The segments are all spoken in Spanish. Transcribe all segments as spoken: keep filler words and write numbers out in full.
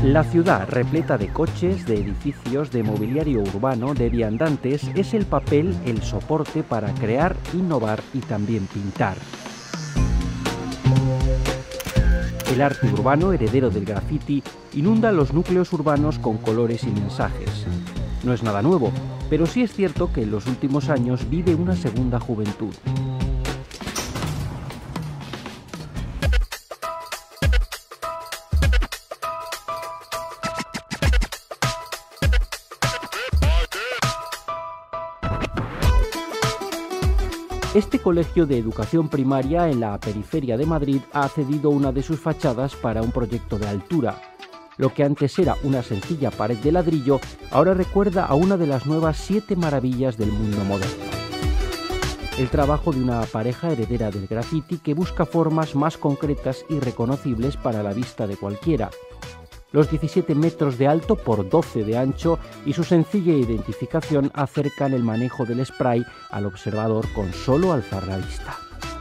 La ciudad, repleta de coches, de edificios, de mobiliario urbano, de viandantes, es el papel, el soporte para crear, innovar y también pintar. El arte urbano, heredero del graffiti, inunda los núcleos urbanos con colores y mensajes. No es nada nuevo, pero sí es cierto que en los últimos años vive una segunda juventud. Este colegio de educación primaria en la periferia de Madrid ha cedido una de sus fachadas para un proyecto de altura. Lo que antes era una sencilla pared de ladrillo, ahora recuerda a una de las nuevas siete maravillas del mundo moderno. El trabajo de una pareja heredera del graffiti que busca formas más concretas y reconocibles para la vista de cualquiera. Los diecisiete metros de alto por doce de ancho y su sencilla identificación acercan el manejo del spray al observador con solo alzar la vista.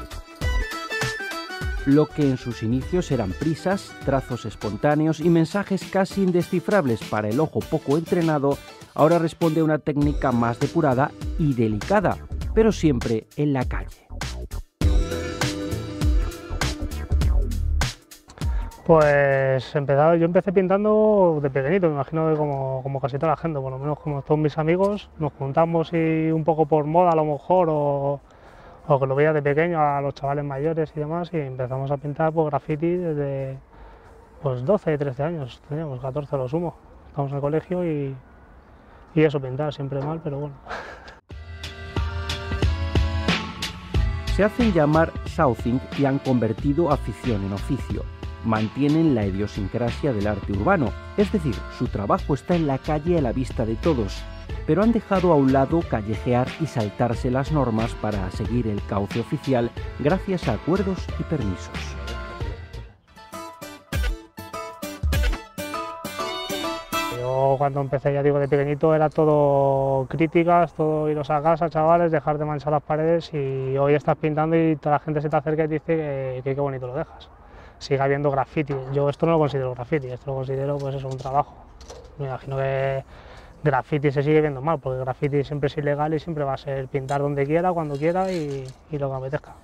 Lo que en sus inicios eran prisas, trazos espontáneos y mensajes casi indescifrables para el ojo poco entrenado, ahora responde a una técnica más depurada y delicada, pero siempre en la calle. Pues empezado, yo empecé pintando de pequeñito, me imagino que como, como casi toda la gente, por lo menos como todos mis amigos, nos juntamos y un poco por moda a lo mejor, o, o que lo veía de pequeño a los chavales mayores y demás, y empezamos a pintar por graffiti desde pues doce, trece años, teníamos catorce a lo sumo, estamos en el colegio y, y eso, pintar siempre mal, pero bueno. Se hacen llamar Southing y han convertido afición en oficio. Mantienen la idiosincrasia del arte urbano, es decir, su trabajo está en la calle a la vista de todos, pero han dejado a un lado callejear y saltarse las normas para seguir el cauce oficial gracias a acuerdos y permisos. Yo cuando empecé, ya digo, de pequeñito era todo críticas, todo iros a casa, chavales, dejar de manchar las paredes, y hoy estás pintando y toda la gente se te acerca y te dice que, que qué bonito lo dejas. Sigue habiendo graffiti. Yo esto no lo considero graffiti, esto lo considero pues eso, un trabajo. Me imagino que graffiti se sigue viendo mal, porque graffiti siempre es ilegal y siempre va a ser pintar donde quiera, cuando quiera y, y lo que apetezca.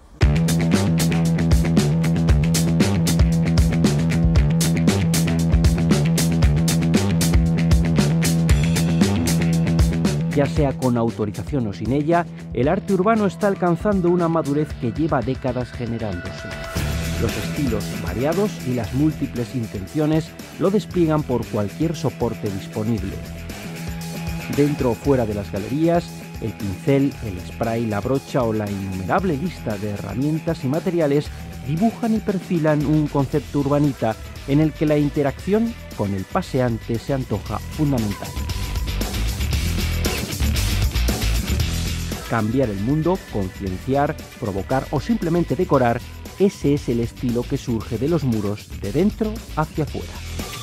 Ya sea con autorización o sin ella, el arte urbano está alcanzando una madurez que lleva décadas generándose. Los estilos variados y las múltiples intenciones lo despliegan por cualquier soporte disponible. Dentro o fuera de las galerías, el pincel, el spray, la brocha o la innumerable lista de herramientas y materiales dibujan y perfilan un concepto urbanita en el que la interacción con el paseante se antoja fundamental. Cambiar el mundo, concienciar, provocar o simplemente decorar, ese es el estilo que surge de los muros de dentro hacia afuera.